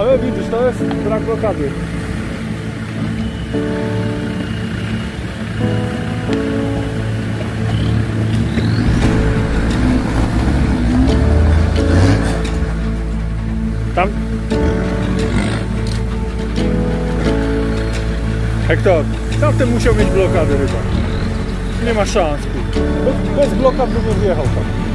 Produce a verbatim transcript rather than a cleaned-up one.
Ale widzisz, to jest brak blokady. Tam. Hektor, tamten musiał mieć blokadę chyba. Nie ma szans. Bez, bez blokad bym nie wjechał tam.